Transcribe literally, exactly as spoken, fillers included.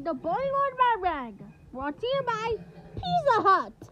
the Bollywood Bag. Brought to you by Pizza Hut.